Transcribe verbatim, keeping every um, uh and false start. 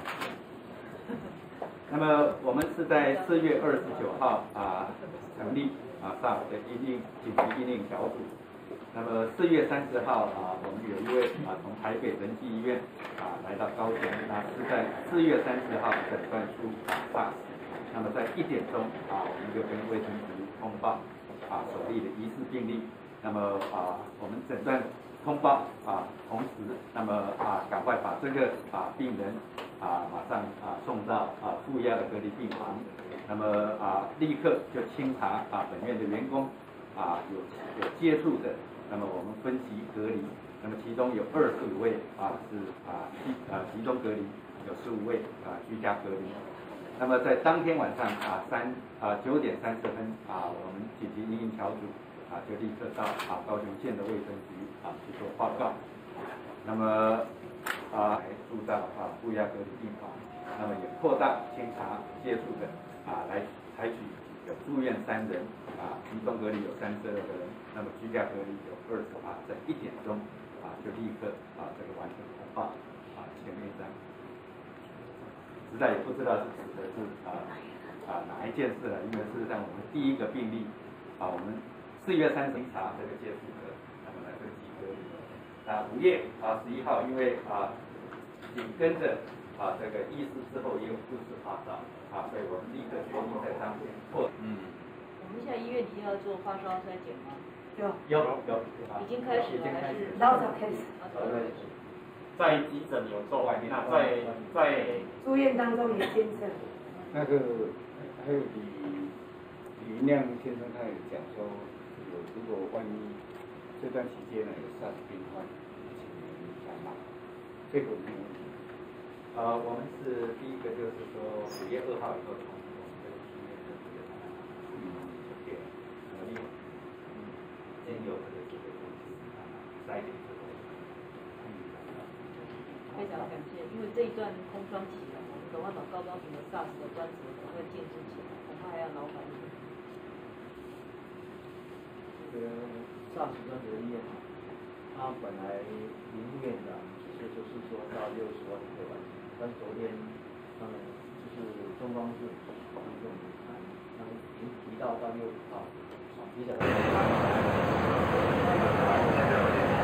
那么我们是在四月二十九号啊成立啊 SARS 的应应紧急应应小组。那么四月三十号啊，我们有一位啊从台北仁济医院啊来到高雄，那是在四月三十号诊断出 SARS。那么在一点钟啊，我们就跟卫生局通报啊首例的疑似病例。那么啊，我们诊断通报啊，同时那么啊赶快把这个啊病人啊马上啊送到啊负压的隔离病房。那么啊立刻就清查啊本院的员工啊有有接触的，那么我们分级隔离。那么其中有二十五位啊是啊集啊集中隔离，有十五位啊居家隔离。那么在当天晚上啊三啊九点三十分啊，我们紧急应应小组啊就立刻到啊高雄县的卫生局啊去做报告。那么啊住到啊负压隔离病房，那么也扩大清查接触的啊来采取有住院三人啊集中隔离有三十二个人，那么居家隔离有二十八，在一点钟啊就立刻啊这个完成通报啊签名章。实在也不知道是指的是啊啊哪一件事了，因为事实上我们第一个病例啊，我们四月三十查这个接触者，那么来分级隔离。那五月啊十一号，因为啊紧跟着啊这个医师之后也有护士发烧啊，所以我们立刻决定在当天或嗯。 我们现在医院里要做发烧筛检吗？ 有有有已经开始了还是？ 老早开始。 在急诊有做，那在在住院当中也监测。 那个还有李李云亮先生他有讲说，有如果万一这段期间呢有 SARS 病患，请您加码，这个没有问题。 呃，我们是第一个就是说五月二号以后从我们的医院的这个嗯酒店合力嗯经有这个这个筛检之后。 非常感谢，因为这一段空窗期啊，我们赶快把高标准的 SARS 的专责赶快建制起来，恐怕还要劳烦你们。 这个 SARS 专责医院啊，他本来林副院长是就是说到六十万可以完成，但昨天他们就是中方是跟我们谈，他们已经提到到六十号，提早。